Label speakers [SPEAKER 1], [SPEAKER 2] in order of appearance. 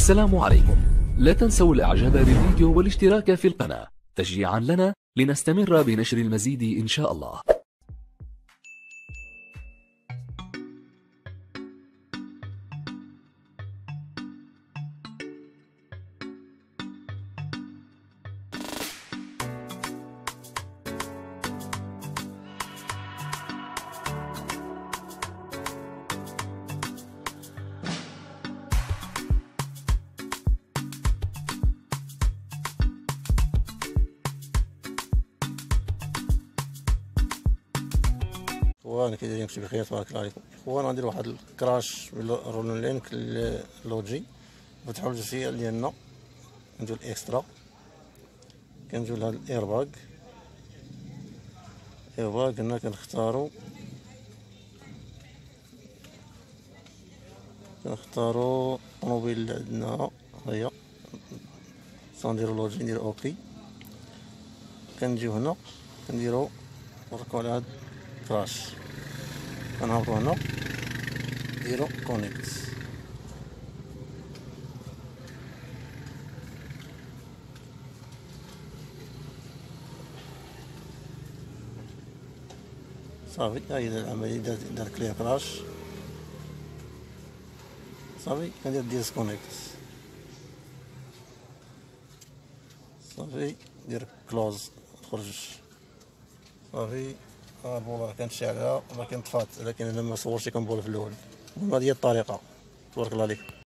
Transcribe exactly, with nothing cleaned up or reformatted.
[SPEAKER 1] السلام عليكم. لا تنسوا الاعجاب بالفيديو والاشتراك في القناة تشجيعا لنا لنستمر بنشر المزيد ان شاء الله.
[SPEAKER 2] اخوان كي دايرين؟ كلشي بخير تبارك الله عليكم. اخوان غندير واحد الكراش من رولون لينك لوجي. فتحوا الجزئيه ديالنا، نديرو الاكسترا، كنجيو لهاد الايرباغ. ايرباغ هنا كنختارو كنختارو الطوموبيل اللي عندنا، هي صنديرو لوجي، نديرو اوكي. كنجيو هنا كنديرو نركبو على هاد كراش، كنهبطو هنا نديرو كونيكت. صافي، ها هي العملية دار كلير كراش. صافي كندير ديسكونيكت. صافي ندير كلوز، تخرج. صافي ها البوله كانت شاعله ولكن طفات، لكن انا ما صورتش كنبوله في الاول. هذه هي الطريقه. تبارك الله عليك.